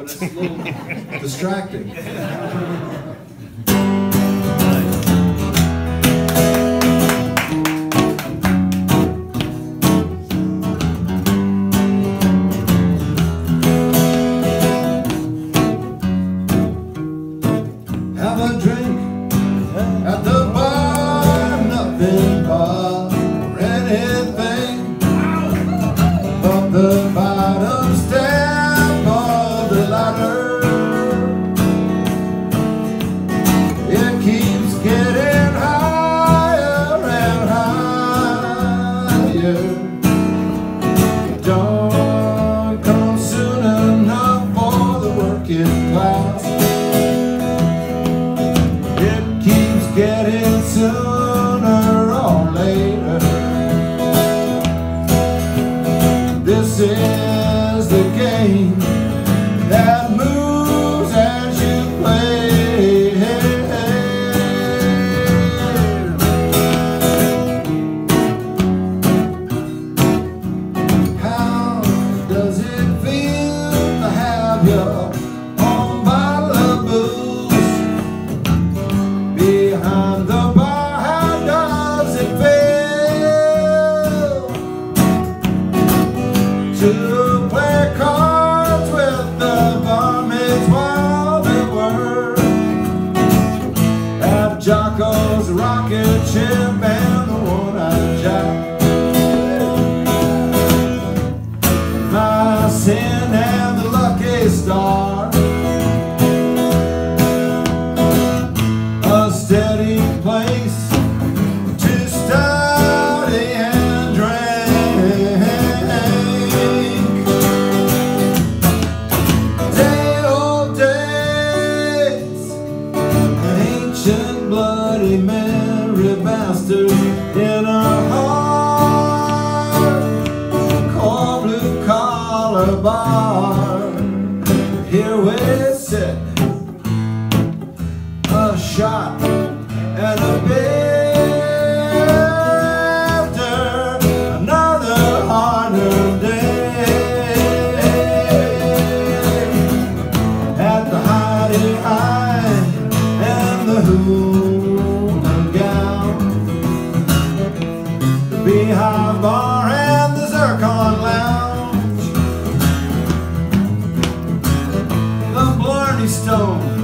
but it's a little distracting. Have a drink at the bar, nothing but anything but the bottom step of the ladder. It keeps getting higher and higher. Don't come soon enough for the working class. Getting sooner or later. This is the game that moves as you play. How does it feel to have your own bottle of booze behind the bar? How does it feel to play cards with the barmaids while they work at Jocko's Rocket Ship and the One-Eyed Jack? My sin and the Lucky Star, a steady place to study and drink. Day-old days, an ancient bloody Mary bastard in her heart, cold blue collar bar. Here we sit, a shot and a bit after another harder day at the Hidey High and the Hula Gown, the Beehive Bar and the Zircon Lounge, the Blarney Stone